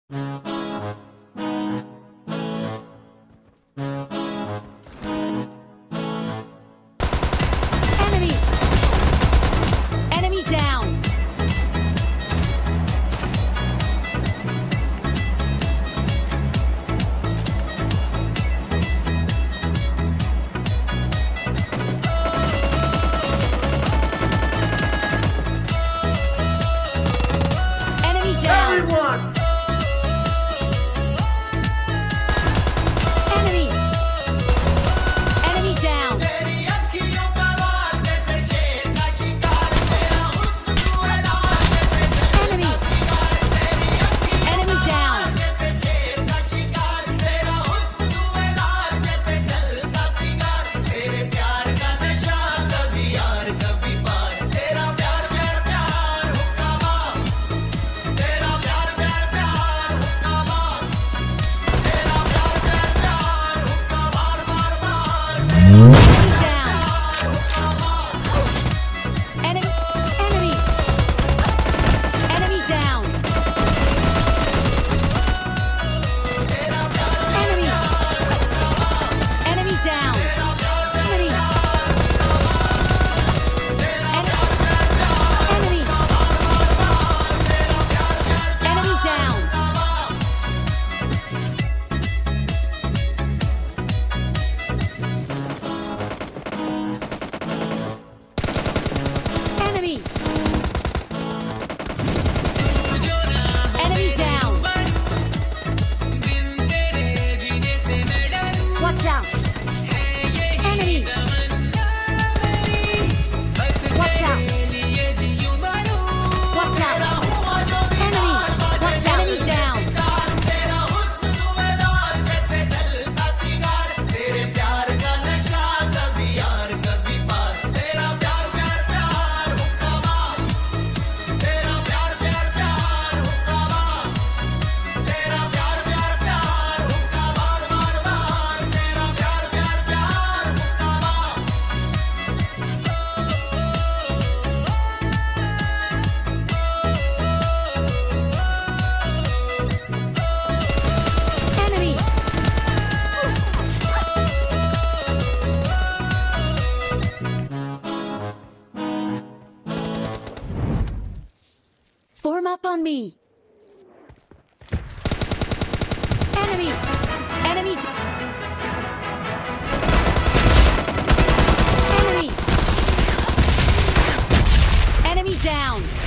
Enemy! Enemy down! Enemy down! Everyone! Enemy! Enemy down! तेरी अखियों का वार जैसे शेर का शिकार तेरा हुस्न धुआंधार जैसे Enemy! तेरी अखियों Enemy down! जैसे शेर का शिकार तेरा हुस्न धुआंधार जैसे जलता सिगार तेरे प्यार का नशा कभी यार कभी पार तेरा प्यार प्यार प्यार हुक्का मार तेरा प्यार प्यार प्यार हुक्का मार तेरा प्यार प्यार प्यार हुक्का मार मार मार Enemy down! Enemy! Enemy! Enemy down! Enemy! Enemy down! Enemy! Enemy! Enemy down! Enemy! Enemy down! Watch out! Enemy! Watch out! Watch out! Enemy! Watch out! Enemy down! तेरा हुस्न धुआंधार जैसे जलता सिगार तेरे प्यार का नशा कभी यार कभी पार तेरा प्यार प्यार प्यार हुक्का मार तेरा प्यार प्यार प्यार हुक्का मार तेरा प्यार प्यार प्यार हुक्का मार मार मार तेरा प्यार प्यार प्यार हुक्का मार Enemy! Form up on me! Enemy! Enemy! Enemy! Enemy down!